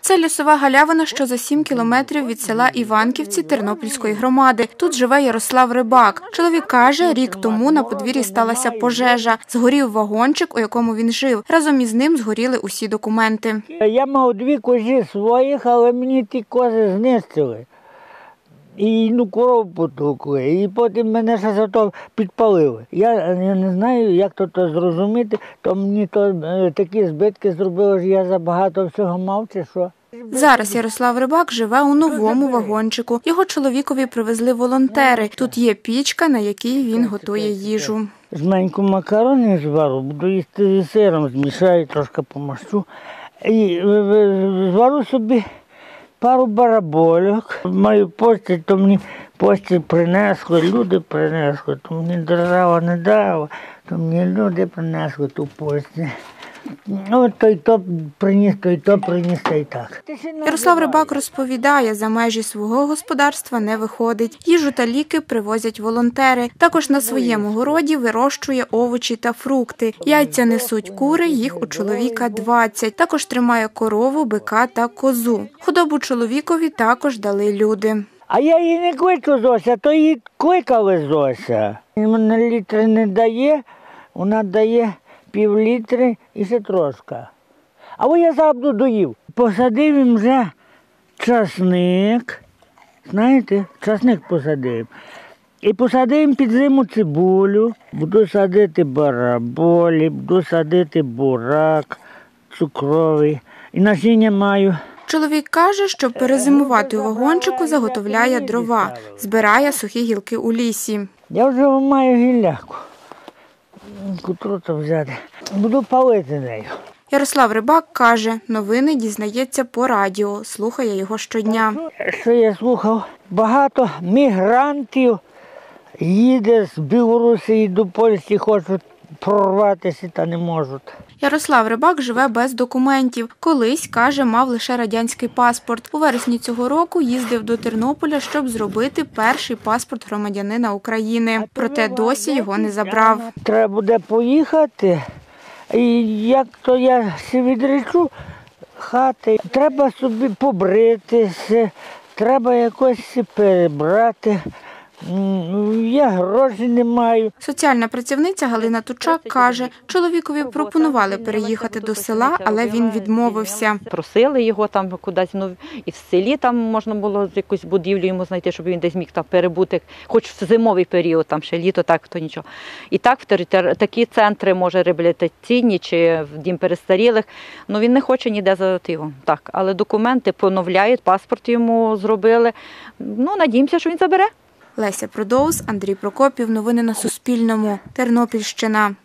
Це лісова галявина, що за 7 кілометрів від села Іванківці Тернопільської громади. Тут живе Ярослав Рибак. Чоловік каже, рік тому на подвір'ї сталася пожежа. Згорів вагончик, у якому він жив. Разом із ним згоріли усі документи. Я мав 2 козі своїх, але мені ті кози знищили. І коров потукли, і потім мене ще за то підпалили. Я не знаю, як то зрозуміти, то мені такі збитки зробили, що я забагато всього мав, чи що. Зараз Ярослав Рибак живе у новому вагончику. Його чоловікові привезли волонтери. Тут є пічка, на якій він готує їжу. Жменьку макарони звару, буду їсти з сиром, змішаю, трошки помащу. І звару собі пару барабольок. Маю постіль, то мені постіль принесли, люди принесли, то мені держава не дала, то мені люди принесли ту постіль. Той то приніс, та й так. Ярослав Рибак розповідає, за межі свого господарства не виходить. Їжу та ліки привозять волонтери. Також на своєму городі вирощує овочі та фрукти. Яйця несуть кури, їх у чоловіка 20. Також тримає корову, бика та козу. Худобу чоловікові також дали люди. А я її не кличу Зося, то її кликали Зося. Вона літри не дає, вона дає пів-літри і ще трошки. А я завжди доїв. Посадив їм вже часник. Знаєте, часник посадив. І посадив їм під зиму цибулю. Буду садити бараболі, буду садити бурак цукровий. І насіння маю. Чоловік каже, щоб перезимувати у вагончику, заготовляє дрова, збирає сухі гілки у лісі. Я вже маю гілляку. Котру-то взяти. Буду палити нею. Ярослав Рибак каже, новини дізнається по радіо, слухає його щодня. Що я слухав? Багато мігрантів їде з Білорусі до Польщі, хочуть прорватися та не можуть. Ярослав Рибак живе без документів. Колись, каже, мав лише радянський паспорт. У вересні цього року їздив до Тернополя, щоб зробити перший паспорт громадянина України. Проте досі його не забрав. Треба буде поїхати, і як то я всі відречу хати. Треба собі побритися, треба якось перебрати. Я грошей не маю. Соціальна працівниця Галина Тучак каже, чоловікові пропонували переїхати до села, але він відмовився. Просили його там кудись, і в селі там можна було якусь будівлю йому знайти, щоб він десь міг там перебути, хоч в зимовий період, там ще літо, так, то нічого. І так, такі центри, може, реабілітаційні чи в дім перестарілих, він не хоче ніде задати його. Так, але документи поновляють, паспорт йому зробили. Надіємося, що він забере. Леся Продоус, Андрій Прокопів. Новини на Суспільному. Тернопільщина.